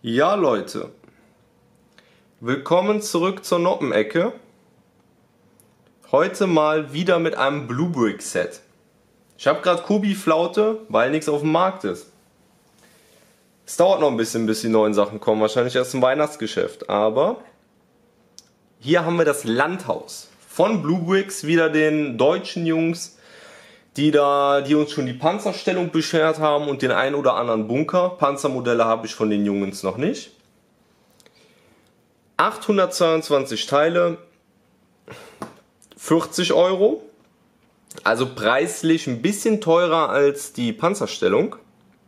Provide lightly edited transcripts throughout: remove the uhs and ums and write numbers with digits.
Ja Leute, willkommen zurück zur Noppenecke. Heute mal wieder mit einem Bluebrick Set. Ich habe gerade Kobi-Flaute, weil nichts auf dem Markt ist. Es dauert noch ein bisschen, bis die neuen Sachen kommen, wahrscheinlich erst im Weihnachtsgeschäft. Aber hier haben wir das Landhaus von Bluebricks, wieder den deutschen Jungs, die uns schon die Panzerstellung beschert haben und den ein oder anderen Bunker. Panzermodelle habe ich von den Jungs noch nicht. 822 Teile, 40 Euro. Also preislich ein bisschen teurer als die Panzerstellung.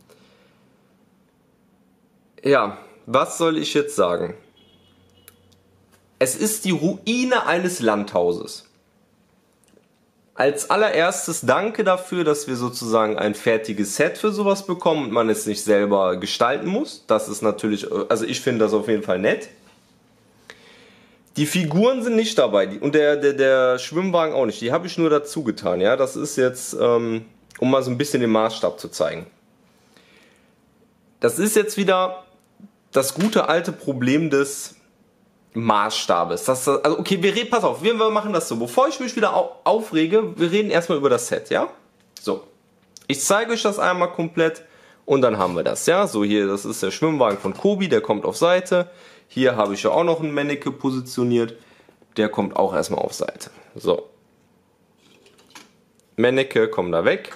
Ja, was soll ich jetzt sagen? Es ist die Ruine eines Landhauses. Als allererstes danke dafür, dass wir sozusagen ein fertiges Set für sowas bekommen und man es nicht selber gestalten muss. Das ist natürlich, also ich finde das auf jeden Fall nett. Die Figuren sind nicht dabei und der Schwimmwagen auch nicht. Die habe ich nur dazu getan. Ja? Das ist jetzt, um mal so ein bisschen den Maßstab zu zeigen. Das ist jetzt wieder das gute alte Problem des Maßstabes. Also okay, pass auf, wir machen das so. Bevor ich mich wieder aufrege, wir reden erstmal über das Set, ja? So. Ich zeige euch das einmal komplett und dann haben wir das, ja? So hier, das ist der Schwimmwagen von Kobi, der kommt auf Seite. Hier habe ich ja auch noch einen Manneke positioniert. Der kommt auch erstmal auf Seite. So. Manneke, komm da weg.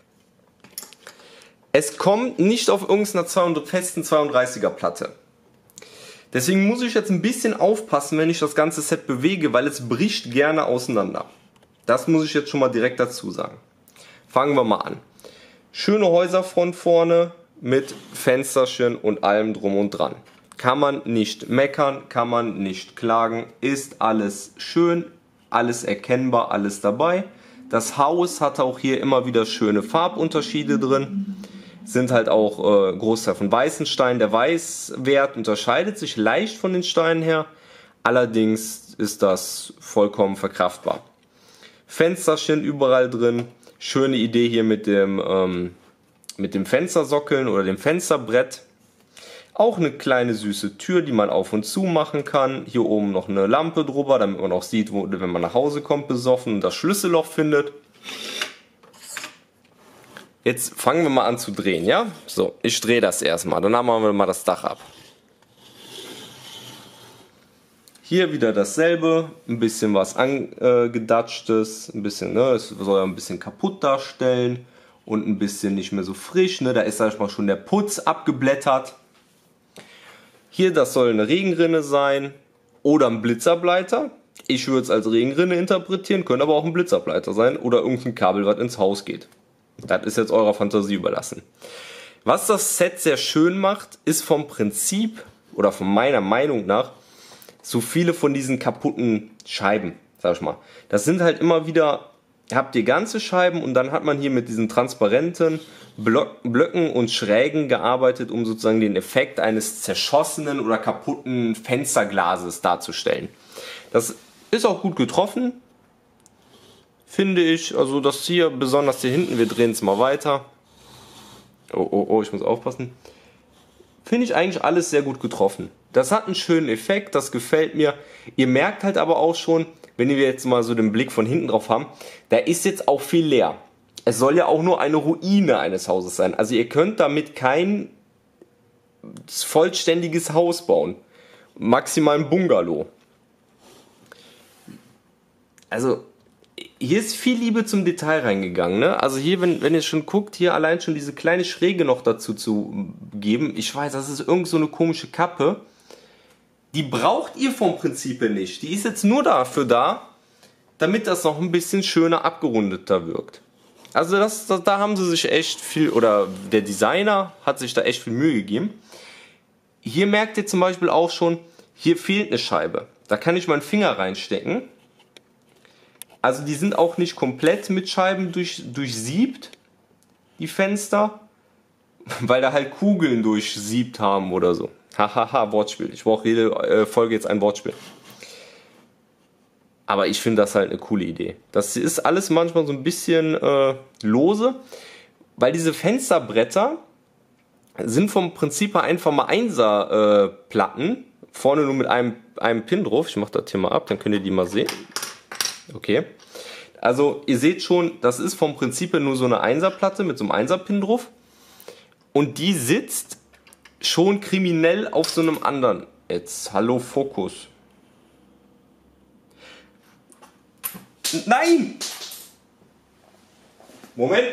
Es kommt nicht auf irgendeiner festen 32er Platte. Deswegen muss ich jetzt ein bisschen aufpassen, wenn ich das ganze Set bewege, weil es bricht gerne auseinander. Das muss ich jetzt schon mal direkt dazu sagen. Fangen wir mal an. Schöne Häuserfront vorne mit Fensterchen und allem drum und dran. Kann man nicht meckern, kann man nicht klagen, ist alles schön, alles erkennbar, alles dabei. Das Haus hat auch hier immer wieder schöne Farbunterschiede drin. Sind halt auch Großteil von weißen Steinen. Der Weißwert unterscheidet sich leicht von den Steinen her, allerdings ist das vollkommen verkraftbar. Fensterchen überall drin, schöne Idee hier mit dem Fenstersockeln oder dem Fensterbrett. Auch eine kleine süße Tür, die man auf und zu machen kann. Hier oben noch eine Lampe drüber, damit man auch sieht, wenn man nach Hause kommt besoffen und das Schlüsselloch findet. Jetzt fangen wir mal an zu drehen, ja? So, ich drehe das erstmal, dann machen wir mal das Dach ab. Hier wieder dasselbe, ein bisschen was angedatschtes, ein bisschen, ne, es soll ja ein bisschen kaputt darstellen und ein bisschen nicht mehr so frisch, ne, da ist sag ich mal schon der Putz abgeblättert. Hier, das soll eine Regenrinne sein oder ein Blitzerbleiter. Ich würde es als Regenrinne interpretieren, könnte aber auch ein Blitzerbleiter sein oder irgendein Kabel, was ins Haus geht. Das ist jetzt eurer Fantasie überlassen. Was das Set sehr schön macht, ist vom Prinzip oder von meiner Meinung nach so viele von diesen kaputten Scheiben, sag ich mal. Das sind halt immer wieder, habt ihr ganze Scheiben und dann hat man hier mit diesen transparenten Blöcken und Schrägen gearbeitet, um sozusagen den Effekt eines zerschossenen oder kaputten Fensterglases darzustellen. Das ist auch gut getroffen. Finde ich, also das hier, besonders hier hinten, wir drehen es mal weiter. Oh, ich muss aufpassen. Finde ich eigentlich alles sehr gut getroffen. Das hat einen schönen Effekt, das gefällt mir. Ihr merkt halt aber auch schon, wenn wir jetzt mal so den Blick von hinten drauf haben, da ist jetzt auch viel leer. Es soll ja auch nur eine Ruine eines Hauses sein. Also ihr könnt damit kein vollständiges Haus bauen. Maximal ein Bungalow. Also hier ist viel Liebe zum Detail reingegangen, ne? Also hier, wenn ihr schon guckt, hier allein schon diese kleine Schräge noch dazu zu geben. Ich weiß, das ist irgend so eine komische Kappe. Die braucht ihr vom Prinzip her nicht. Die ist jetzt nur dafür da, damit das noch ein bisschen schöner abgerundeter wirkt. Also da haben sie sich echt viel, oder der Designer hat sich da echt viel Mühe gegeben. Hier merkt ihr zum Beispiel auch schon, hier fehlt eine Scheibe. Da kann ich meinen Finger reinstecken. Also die sind auch nicht komplett mit Scheiben durchsiebt, die Fenster, weil da halt Kugeln durchsiebt haben oder so. Hahaha, Wortspiel. Ich brauche jede Folge jetzt ein Wortspiel. Aber ich finde das halt eine coole Idee. Das ist alles manchmal so ein bisschen lose, weil diese Fensterbretter sind vom Prinzip her einfach mal 1er Platten, vorne nur mit einem Pin drauf. Ich mache das hier mal ab, dann könnt ihr die mal sehen. Okay. Also ihr seht schon, das ist vom Prinzip her nur so eine 1er Platte mit so einem 1er Pin drauf. Und die sitzt schon kriminell auf so einem anderen. Jetzt, hallo, Fokus. Nein! Moment.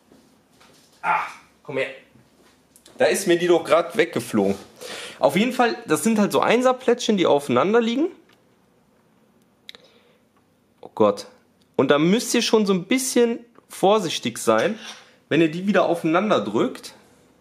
Komm her. Da ist mir die doch gerade weggeflogen. Auf jeden Fall, das sind halt so 1er Plättchen, die aufeinander liegen. Oh Gott. Und da müsst ihr schon so ein bisschen vorsichtig sein, wenn ihr die wieder aufeinander drückt.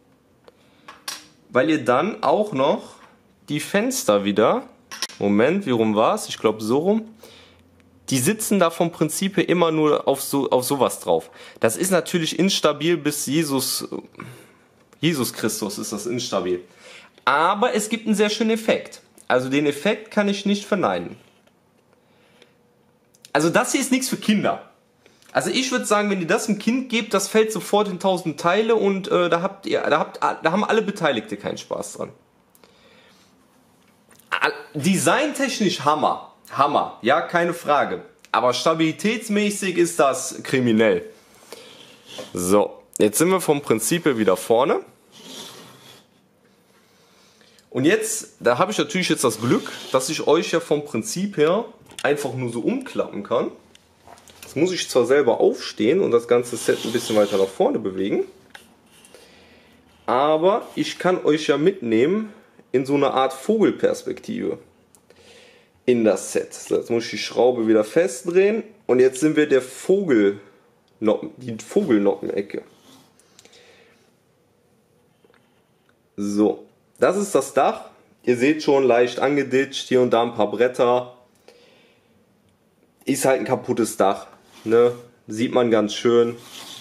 Weil ihr dann auch noch die Fenster wieder, Moment, wie rum war es? Ich glaube so rum. Die sitzen da vom Prinzip her immer nur auf sowas drauf. Das ist natürlich instabil bis Jesus Christus ist das instabil. Aber es gibt einen sehr schönen Effekt. Also den Effekt kann ich nicht verneinen. Also das hier ist nichts für Kinder. Also ich würde sagen, wenn ihr das einem Kind gebt, das fällt sofort in 1000 Teile und da haben alle Beteiligte keinen Spaß dran. Designtechnisch Hammer. Hammer, ja, keine Frage. Aber stabilitätsmäßig ist das kriminell. So, jetzt sind wir vom Prinzip her wieder vorne. Und jetzt, da habe ich natürlich jetzt das Glück, dass ich euch ja vom Prinzip her einfach nur so umklappen kann. Jetzt muss ich zwar selber aufstehen und das ganze Set ein bisschen weiter nach vorne bewegen. Aber ich kann euch ja mitnehmen in so eine Art Vogelperspektive in das Set. So, jetzt muss ich die Schraube wieder festdrehen und jetzt sind wir die Vogelnockenecke. So, das ist das Dach. Ihr seht schon, leicht angeditscht, hier und da ein paar Bretter. Ist halt ein kaputtes Dach, ne? Sieht man ganz schön.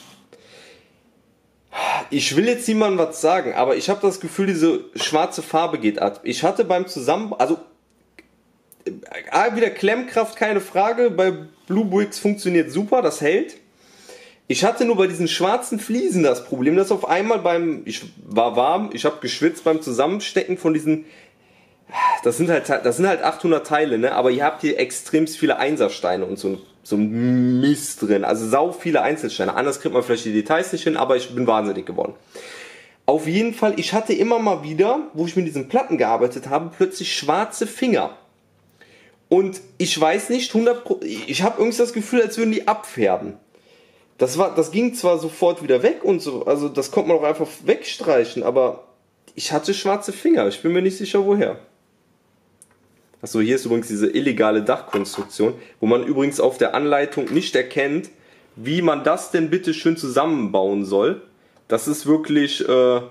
Ich will jetzt niemandem was sagen, aber ich habe das Gefühl, diese schwarze Farbe geht ab. Ich hatte beim Zusammenbau, also wieder Klemmkraft, keine Frage. Bei Blue Bricks funktioniert super, das hält. Ich hatte nur bei diesen schwarzen Fliesen das Problem, dass auf einmal ich war warm, ich habe geschwitzt beim Zusammenstecken von diesen, das sind halt 800 Teile, ne? Aber ihr habt hier extrem viele Einsersteine und so ein Mist drin, also sau viele Einzelsteine. Anders kriegt man vielleicht die Details nicht hin, aber ich bin wahnsinnig geworden. Auf jeden Fall, ich hatte immer mal wieder, wo ich mit diesen Platten gearbeitet habe, plötzlich schwarze Finger. Und ich weiß nicht, ich habe irgendwie das Gefühl, als würden die abfärben. Das ging zwar sofort wieder weg und so, also das konnte man auch einfach wegstreichen, aber ich hatte schwarze Finger, ich bin mir nicht sicher woher. Achso, hier ist übrigens diese illegale Dachkonstruktion, wo man übrigens auf der Anleitung nicht erkennt, wie man das denn bitte schön zusammenbauen soll. Das ist wirklich,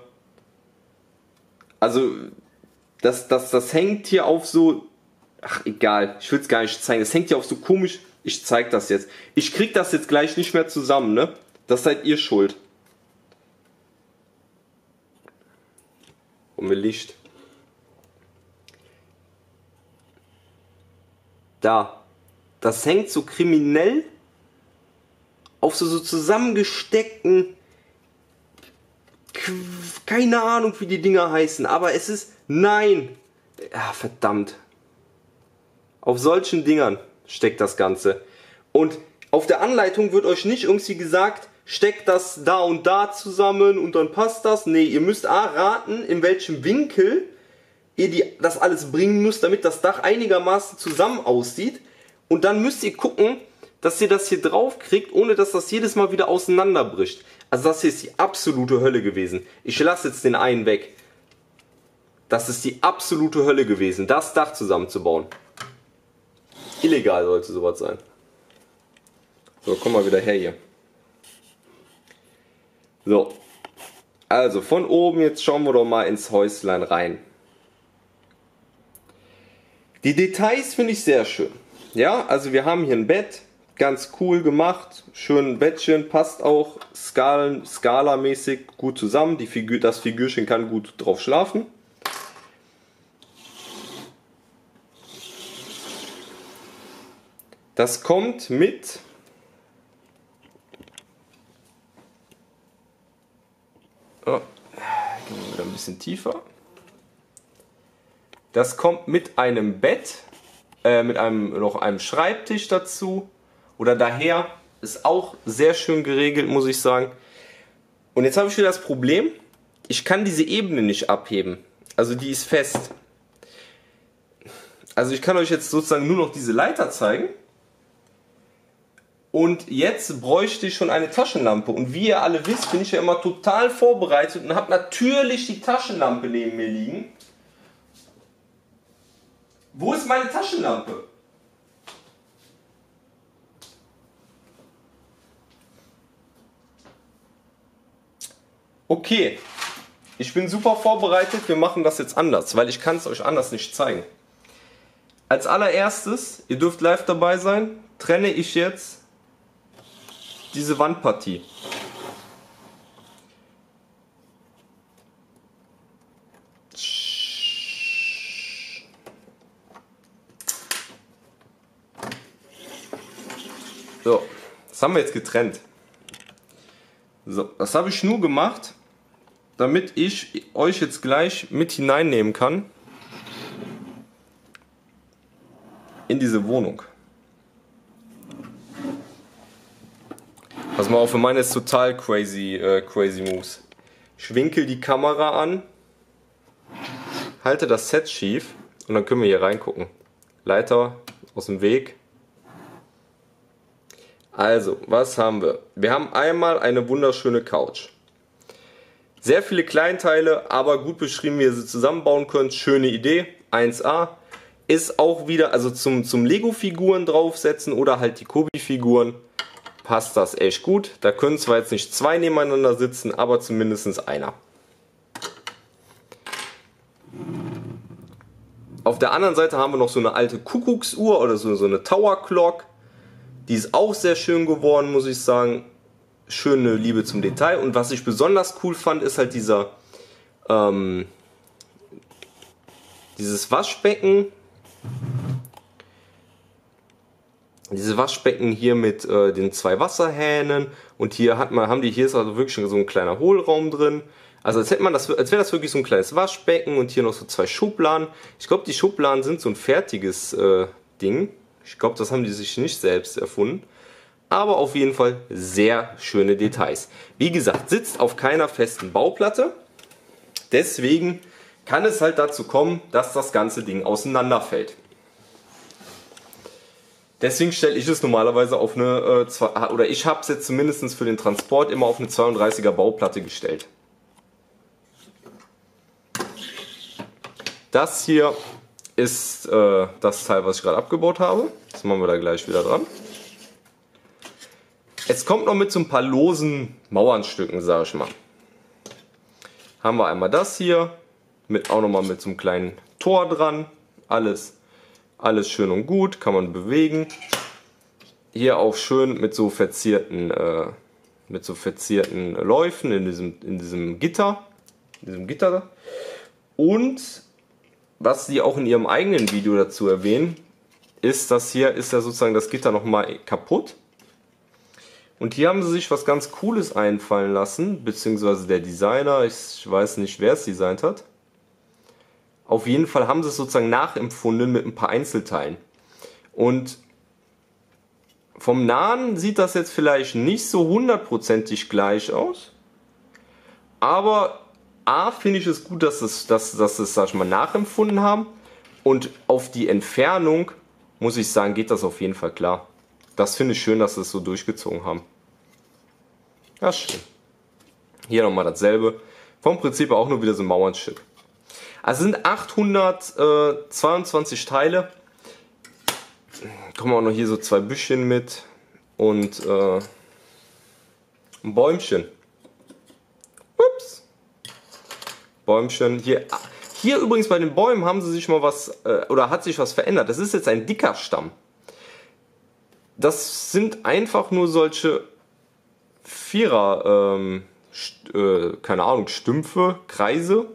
also das hängt hier auf so, ach egal, ich will es gar nicht zeigen, das hängt hier auf so komisch. Ich zeige das jetzt. Ich krieg das jetzt gleich nicht mehr zusammen, ne? Das seid ihr schuld. Und mit Licht. Da. Das hängt so kriminell auf so zusammengesteckten, keine Ahnung wie die Dinger heißen, aber es ist, nein. Ja, verdammt. Auf solchen Dingern steckt das Ganze. Und auf der Anleitung wird euch nicht irgendwie gesagt, steckt das da und da zusammen und dann passt das. Nee, ihr müsst raten, in welchem Winkel ihr das alles bringen müsst, damit das Dach einigermaßen zusammen aussieht. Und dann müsst ihr gucken, dass ihr das hier drauf kriegt, ohne dass das jedes Mal wieder auseinanderbricht. Also das hier ist die absolute Hölle gewesen. Ich lasse jetzt den einen weg. Das ist die absolute Hölle gewesen, das Dach zusammenzubauen. Illegal sollte sowas sein. So, komm mal wieder her hier. So. Also, von oben jetzt schauen wir doch mal ins Häuslein rein. Die Details finde ich sehr schön. Ja, also wir haben hier ein Bett. Ganz cool gemacht. Schön Bettchen. Passt auch skalamäßig gut zusammen. Das Figürchen kann gut drauf schlafen. Das kommt mit gehen wir wieder tiefer. Das kommt mit einem Bett, mit noch einem Schreibtisch dazu oder daher. Ist auch sehr schön geregelt, muss ich sagen. Und jetzt habe ich wieder das Problem, ich kann diese Ebene nicht abheben. Also die ist fest. Also ich kann euch jetzt sozusagen nur noch diese Leiter zeigen. Und jetzt bräuchte ich schon eine Taschenlampe. Und wie ihr alle wisst, bin ich ja immer total vorbereitet und habe natürlich die Taschenlampe neben mir liegen. Wo ist meine Taschenlampe? Okay, ich bin super vorbereitet, wir machen das jetzt anders, weil ich kann es euch anders nicht zeigen. Als allererstes, ihr dürft live dabei sein, trenne ich jetzt diese Wandpartie. So, das haben wir jetzt getrennt. So, das habe ich nur gemacht, damit ich euch jetzt gleich mit hineinnehmen kann in diese Wohnung. Pass mal auf, für meine ist total crazy moves. Ich winkel die Kamera an, halte das Set schief und dann können wir hier reingucken. Leiter aus dem Weg. Also, was haben wir? Wir haben einmal eine wunderschöne Couch. Sehr viele Kleinteile, aber gut beschrieben, wie ihr sie zusammenbauen könnt. Schöne Idee, 1A. Ist auch wieder, also zum Lego-Figuren draufsetzen oder halt die Kobi-Figuren, passt das echt gut. Da können zwar jetzt nicht zwei nebeneinander sitzen, aber zumindest einer. Auf der anderen Seite haben wir noch so eine alte Kuckucksuhr oder so eine Tower Clock. Die ist auch sehr schön geworden, muss ich sagen. Schöne Liebe zum Detail. Und was ich besonders cool fand, ist halt dieses Waschbecken. Dieses Waschbecken hier mit den zwei Wasserhähnen. Und hier hier ist also wirklich so ein kleiner Hohlraum drin. Also als wäre das wirklich so ein kleines Waschbecken und hier noch so zwei Schubladen. Ich glaube, die Schubladen sind so ein fertiges Ding. Ich glaube, das haben die sich nicht selbst erfunden. Aber auf jeden Fall sehr schöne Details. Wie gesagt, sitzt auf keiner festen Bauplatte. Deswegen kann es halt dazu kommen, dass das ganze Ding auseinanderfällt. Deswegen stelle ich es normalerweise auf eine, oder ich habe es jetzt zumindest für den Transport immer auf eine 32er Bauplatte gestellt. Das hier ist das Teil, was ich gerade abgebaut habe. Das machen wir da gleich wieder dran. Es kommt noch mit so ein paar losen Mauernstücken, sage ich mal. Haben wir einmal das hier, auch nochmal mit so einem kleinen Tor dran. Alles schön und gut, kann man bewegen. Hier auch schön mit so verzierten Läufen in diesem Gitter. Und was sie auch in ihrem eigenen Video dazu erwähnen, ist, dass hier ist ja sozusagen das Gitter nochmal kaputt. Und hier haben sie sich was ganz Cooles einfallen lassen, beziehungsweise der Designer, ich weiß nicht, wer es designt hat. Auf jeden Fall haben sie es sozusagen nachempfunden mit ein paar Einzelteilen. Und vom Nahen sieht das jetzt vielleicht nicht so hundertprozentig gleich aus, aber A, finde ich es gut, dass es sag ich mal, nachempfunden haben, und auf die Entfernung, muss ich sagen, geht das auf jeden Fall klar. Das finde ich schön, dass sie es so durchgezogen haben. Ja, schön. Hier nochmal dasselbe. Vom Prinzip auch nur wieder so ein Mauernstück. Also sind 822 Teile. Kommen auch noch hier so zwei Büschchen mit und ein Bäumchen. Ups. Bäumchen. Hier übrigens bei den Bäumen haben sie sich mal hat sich was verändert. Das ist jetzt ein dicker Stamm. Das sind einfach nur solche Vierer, keine Ahnung, Stümpfe, Kreise,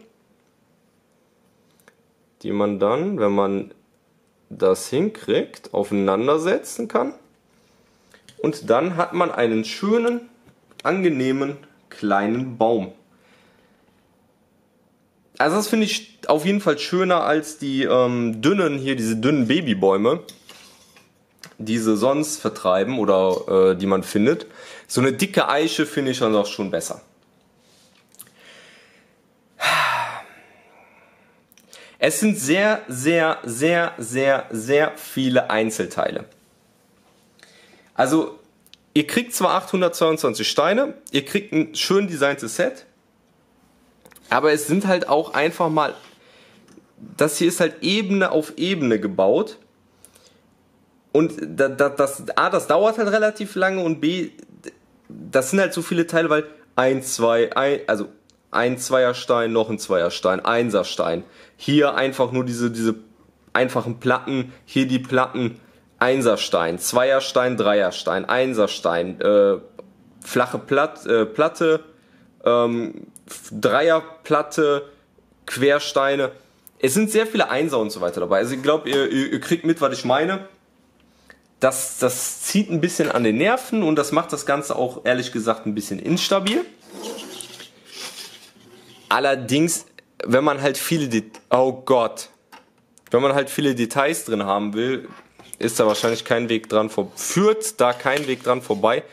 die man dann, wenn man das hinkriegt, aufeinander setzen kann. Und dann hat man einen schönen, angenehmen, kleinen Baum. Also das finde ich auf jeden Fall schöner als die dünnen hier, diese dünnen Babybäume, die sie sonst vertreiben oder die man findet. So eine dicke Eiche finde ich dann auch schon besser. Es sind sehr, sehr, sehr, sehr, sehr viele Einzelteile. Also ihr kriegt zwar 822 Steine, ihr kriegt ein schön designtes Set, aber es sind halt auch einfach mal, das hier ist halt Ebene auf Ebene gebaut. Und das dauert halt relativ lange und B, das sind halt so viele Teile, weil also ein Zweierstein, noch ein Zweierstein, Einserstein. Hier einfach nur diese einfachen Platten, hier die Platten, Einserstein, Zweierstein, Dreierstein, Einserstein, flache Platte, Dreierplatte, Quersteine. Es sind sehr viele Einser und so weiter dabei. Also ich glaube, ihr kriegt mit, was ich meine. Das zieht ein bisschen an den Nerven und das macht das Ganze auch ehrlich gesagt ein bisschen instabil. Allerdings, wenn man halt viele Details drin haben will, ist da wahrscheinlich kein Weg dran führt da kein Weg dran vorbei.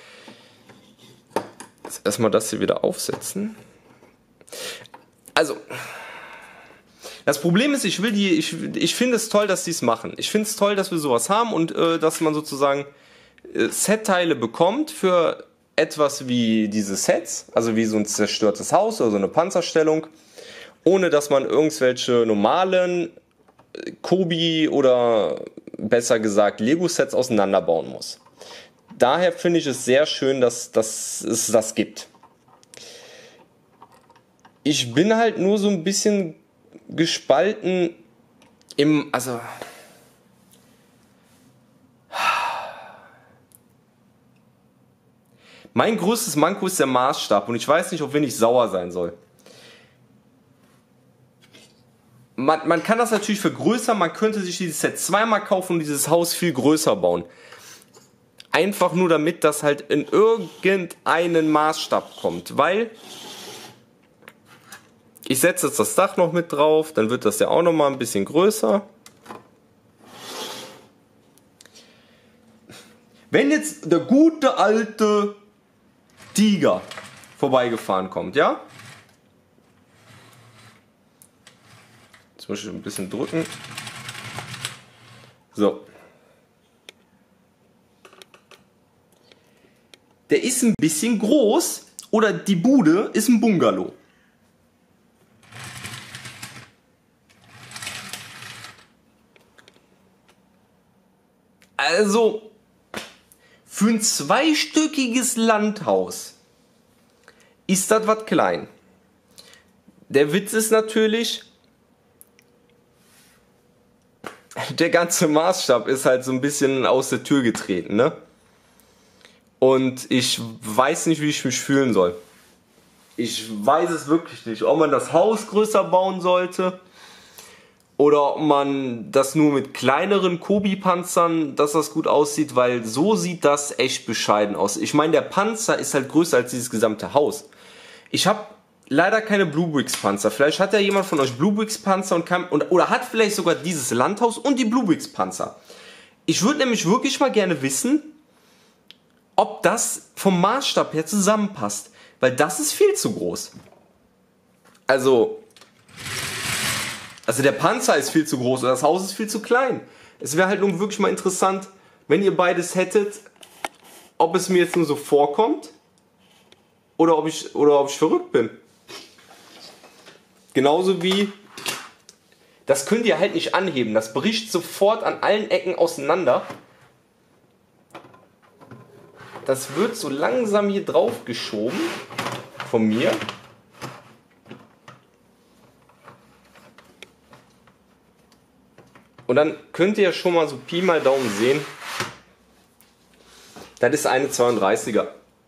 Jetzt erstmal das hier wieder aufsetzen. Also, das Problem ist, ich finde es toll, dass sie es machen. Ich finde es toll, dass wir sowas haben und dass man sozusagen Setteile bekommt für etwas wie diese Sets, also wie so ein zerstörtes Haus oder so eine Panzerstellung, ohne dass man irgendwelche normalen Kobi oder besser gesagt Lego-Sets auseinanderbauen muss. Daher finde ich es sehr schön, dass es das gibt. Ich bin halt nur so ein bisschen gespalten also mein größtes Manko ist der Maßstab und ich weiß nicht, auf wen ich sauer sein soll. Man kann das natürlich vergrößern, man könnte sich dieses Set zweimal kaufen und dieses Haus viel größer bauen. Einfach nur damit das halt in irgendeinen Maßstab kommt, weil ich setze jetzt das Dach noch mit drauf, dann wird das ja auch noch mal ein bisschen größer. Wenn jetzt der gute alte Tiger vorbeigefahren kommt, ja? Jetzt muss ich ein bisschen drücken. So. Der ist ein bisschen groß oder die Bude ist ein Bungalow. Also, für ein zweistöckiges Landhaus ist das was klein. Der Witz ist natürlich, der ganze Maßstab ist halt so ein bisschen aus der Tür getreten, ne? Und ich weiß nicht, wie ich mich fühlen soll. Ich weiß es wirklich nicht, ob man das Haus größer bauen sollte. Oder ob man das nur mit kleineren Kobi-Panzern, dass das gut aussieht, weil so sieht das echt bescheiden aus. Ich meine, der Panzer ist halt größer als dieses gesamte Haus. Ich habe leider keine Bluebricks Panzer. Vielleicht hat ja jemand von euch Bluebricks Panzer oder hat vielleicht sogar dieses Landhaus und die Bluebricks Panzer. Ich würde nämlich wirklich mal gerne wissen, ob das vom Maßstab her zusammenpasst, weil das ist viel zu groß. Also der Panzer ist viel zu groß oder das Haus ist viel zu klein. Es wäre halt nun wirklich mal interessant, wenn ihr beides hättet, ob es mir jetzt nur so vorkommt oder ob ich verrückt bin. Genauso wie, das könnt ihr halt nicht anheben. Das bricht sofort an allen Ecken auseinander. Das wird so langsam hier drauf geschoben von mir. Und dann könnt ihr ja schon mal so Pi mal Daumen sehen, das ist eine 32er.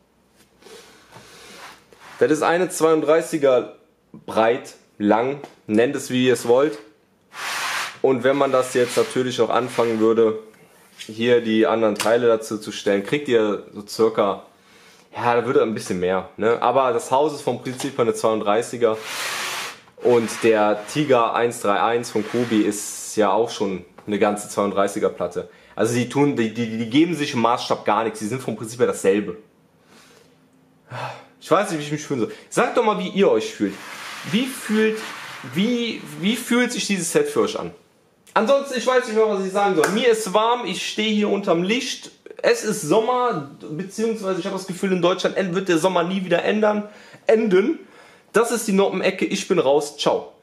Das ist eine 32er breit, lang, nennt es wie ihr es wollt. Und wenn man das jetzt natürlich auch anfangen würde, hier die anderen Teile dazu zu stellen, kriegt ihr so circa, ja, da würde ein bisschen mehr. Ne? Aber das Haus ist vom Prinzip eine 32er. Und der Tiger 131 von Kobi ist ja auch schon eine ganze 32er Platte. Also die geben sich im Maßstab gar nichts, die sind vom Prinzip her dasselbe. Ich weiß nicht, wie ich mich fühlen soll. Sagt doch mal, wie ihr euch fühlt. Wie fühlt sich dieses Set für euch an? Ansonsten, ich weiß nicht mehr, was ich sagen soll. Mir ist warm, ich stehe hier unterm Licht. Es ist Sommer, beziehungsweise ich habe das Gefühl, in Deutschland wird der Sommer nie wieder enden. Das ist die Noppenecke, ich bin raus, ciao.